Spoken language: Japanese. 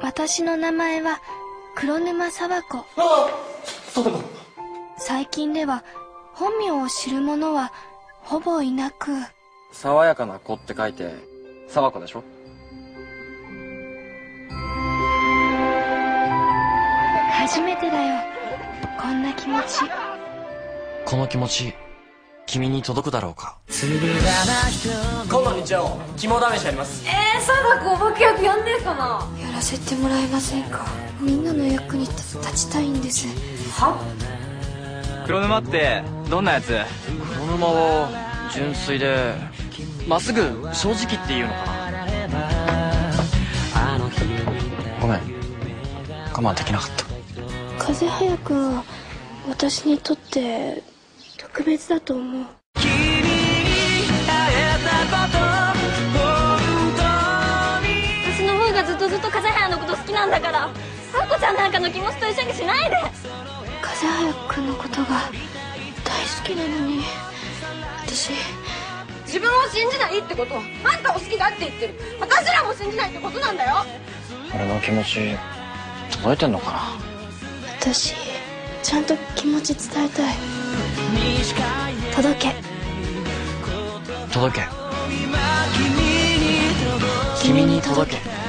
私の名前は黒沼沢子。最近では本名を知る者はほぼいなく。 爽やかな子って書いて沢子でしょ。 初めてだよ、こんな気持ち。 この気持ち君に届くだろうか。 今度日曜肝試しやります。 貞子お化け役やんねえかな。 やらせてもらえませんか。みんなの役に立ちたいんです。 は？ 黒沼ってどんなやつ？ 黒沼は純粋でまっすぐ正直っていうのかな。ごめん、我慢できなかった。 風早くんは私にとって特別だと思う。 私の方がずっと風早のこと好きなんだから、あこちゃんなんかの気持ちと一緒にしないで。 風早くんのことが大好きなのに、私自分を信じないってことはあんたを好きだって言ってる私らも信じないってことなんだよ。 俺の気持ち届いてんのかな。 私ちゃんと気持ち伝えたい。届け君に届け。